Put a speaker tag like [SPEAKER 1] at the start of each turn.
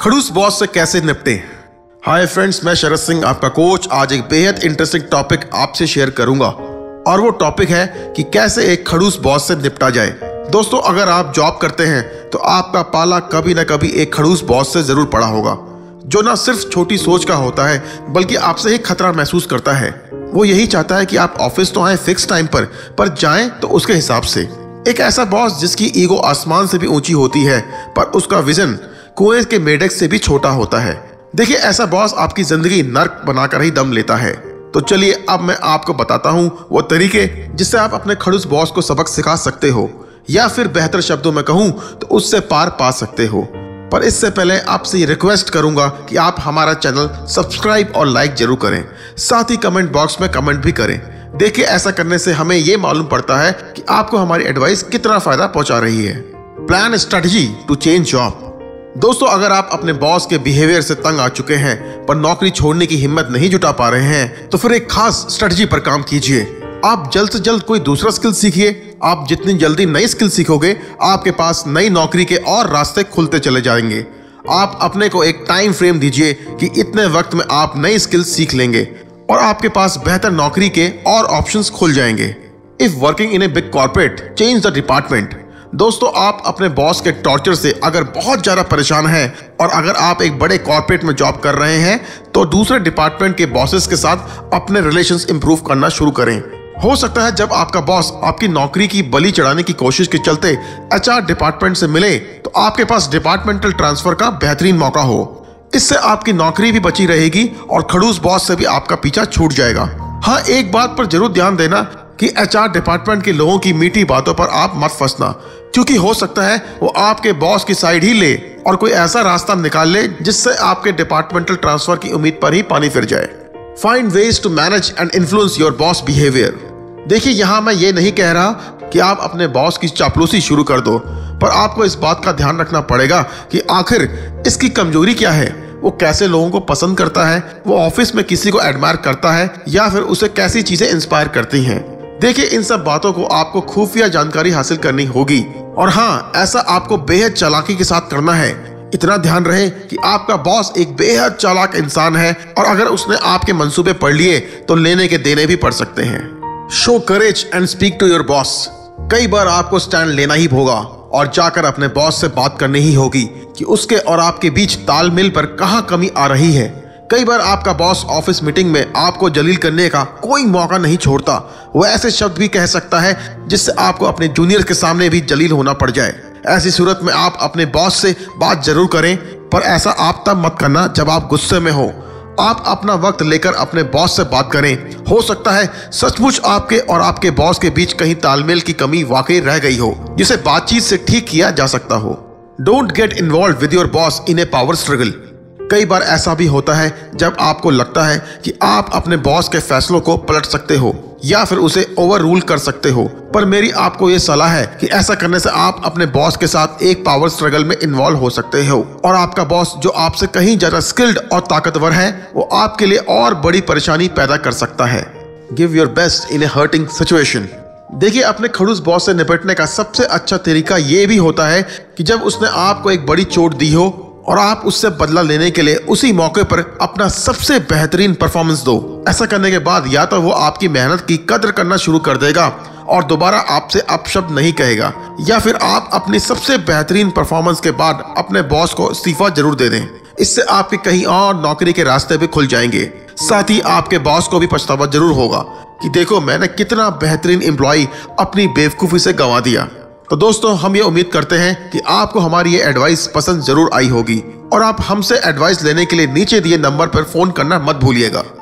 [SPEAKER 1] खड़ूस बॉस से कैसे निपटें। हाय फ्रेंड्स, मैं शरद सिंह आपका कोच आज एक बेहद इंटरेस्टिंग टॉपिक आपसे शेयर करूंगा और वो टॉपिक है कि कैसे एक खड़ूस बॉस से निपटा जाए। दोस्तों, अगर आप जॉब करते हैं तो आपका पाला कभी ना कभी एक खड़ूस बॉस से जरूर पड़ा होगा, जो ना सिर्फ छोटी सोच का होता है बल्कि आपसे ही खतरा महसूस करता है। वो यही चाहता है कि आप ऑफिस तो आए फिक्स टाइम पर जाएं तो उसके हिसाब से। एक ऐसा बॉस जिसकी ईगो आसमान से भी ऊंची होती है पर उसका विजन कुएं के मेढक से भी छोटा होता है। देखिए, ऐसा बॉस आपकी जिंदगी नर्क बनाकर ही दम लेता है। तो चलिए अब मैं आपको बताता हूं वो तरीके जिससे आप अपने खड़ूस बॉस को सबक सिखा सकते हो, या फिर बेहतर शब्दों में कहूं तो उससे पार पा सकते हो। पर इससे पहले आपसे रिक्वेस्ट करूंगा कि आप हमारा चैनल सब्सक्राइब और लाइक जरूर करें, साथ ही कमेंट बॉक्स में कमेंट भी करें। देखिए, ऐसा करने से हमें ये मालूम पड़ता है कि आपको हमारी एडवाइस कितना फायदा पहुंचा रही है। Plan strategy to change job. दोस्तों, अगर आप अपने बॉस के बिहेवियर से तंग आ चुके हैं पर नौकरी छोड़ने की हिम्मत नहीं जुटा पा रहे हैं, तो फिर एक खास स्ट्रेटजी पर काम कीजिए। आप जल्द से जल्द कोई दूसरा स्किल सीखिए। आप जितनी जल्दी नई स्किल सीखोगे, आपके पास नई नौकरी के और रास्ते खुलते चले जाएंगे। आप अपने को एक टाइम फ्रेम दीजिए कि इतने वक्त में आप नई स्किल सीख लेंगे और आपके पास बेहतर नौकरी के और ऑप्शंस खुल जाएंगे। If working in a big corporate, change the department. दोस्तों, आप अपने बॉस के टॉर्चर से अगर बहुत ज्यादा परेशान हैं और अगर आप एक बड़े कॉर्पोरेट में जॉब कर रहे हैं तो दूसरे डिपार्टमेंट के बॉसेस के साथ अपने रिलेशंस इंप्रूव करना शुरू करें। हो सकता है जब आपका बॉस आपकी नौकरी की बलि चढ़ाने की कोशिश के चलते एचआर डिपार्टमेंट से मिले तो आपके पास डिपार्टमेंटल ट्रांसफर का बेहतरीन मौका हो। इससे आपकी नौकरी भी बची रहेगी और खड़ूस बॉस से भी आपका पीछा छूट जाएगा। हाँ, एक बात पर जरूर ध्यान देना कि एचआर डिपार्टमेंट के लोगों की मीठी बातों पर आप मत फंसना, क्योंकि हो सकता है वो आपके बॉस की साइड ही ले और कोई ऐसा रास्ता निकाल ले जिससे आपके डिपार्टमेंटल ट्रांसफर की उम्मीद पर ही पानी फिर जाए। Find ways to manage and influence your boss behaviour. देखिए, यहाँ मैं ये नहीं कह रहा कि आप अपने बॉस की चापलूसी शुरू कर दो, पर आपको इस बात का ध्यान रखना पड़ेगा कि आखिर इसकी कमजोरी क्या है, वो कैसे लोगों को पसंद करता है, वो ऑफिस में किसी को एडमायर करता है या फिर उसे कैसी चीजें इंस्पायर करती हैं। देखिए, इन सब बातों को आपको खुफिया जानकारी हासिल करनी होगी और हाँ, ऐसा आपको बेहद चालाकी के साथ करना है। इतना ध्यान रहे कि आपका बॉस एक बेहद चालाक इंसान है और अगर उसने आपके मंसूबे पढ़ लिए तो लेने के देने भी पड़ सकते हैं। Show courage and speak to your boss. कई बार आपको स्टैंड लेना ही होगा और जाकर अपने बॉस से बात करनी ही होगी कि उसके और आपके बीच तालमेल पर कहाँ कमी आ रही है। कई बार आपका बॉस ऑफिस मीटिंग में आपको जलील करने का कोई मौका नहीं छोड़ता। वो ऐसे शब्द भी कह सकता है जिससे आपको अपने जूनियर के सामने भी जलील होना पड़ जाए। ऐसी सूरत में आप अपने बॉस से बात जरूर करें, पर ऐसा आप तब मत करना जब आप गुस्से में हो। आप अपना वक्त लेकर अपने बॉस से बात करें। हो सकता है सचमुच आपके और आपके बॉस के बीच कहीं तालमेल की कमी वाकई रह गई हो, जिसे बातचीत से ठीक किया जा सकता हो। Don't get involve with your boss in a power struggle. कई बार ऐसा भी होता है जब आपको लगता है कि आप अपने बॉस के फैसलों को पलट सकते हो या फिर उसे ओवर रूल कर सकते हो, पर मेरी आपको ये सलाह है कि ऐसा करने से आप अपने बॉस के साथ एक पावर स्ट्रगल में इन्वॉल्व हो सकते हो और आपका बॉस जो आपसे कहीं ज्यादा स्किल्ड और ताकतवर है वो आपके लिए और बड़ी परेशानी पैदा कर सकता है। Give your best in a hurting situation. देखिए, अपने खड़ूस बॉस से निपटने का सबसे अच्छा तरीका ये भी होता है कि जब उसने आपको एक बड़ी चोट दी हो और आप उससे बदला लेने के लिए उसी मौके पर अपना सबसे बेहतरीन परफॉर्मेंस दो। ऐसा करने के बाद या तो वो आपकी मेहनत की कद्र करना शुरू कर देगा और दोबारा आपसे अपशब्द नहीं कहेगा, या फिर आप अपनी सबसे बेहतरीन परफॉर्मेंस के बाद अपने बॉस को इस्तीफा जरूर दे दें। इससे आपके कहीं और नौकरी के रास्ते भी खुल जाएंगे। साथ ही आपके बॉस को भी पछतावा जरूर होगा कि देखो, मैंने कितना बेहतरीन एम्प्लॉय अपनी बेवकूफी से गंवा दिया। तो दोस्तों, हम ये उम्मीद करते हैं कि आपको हमारी ये एडवाइस पसंद जरूर आई होगी और आप हमसे एडवाइस लेने के लिए नीचे दिए नंबर पर फोन करना मत भूलिएगा।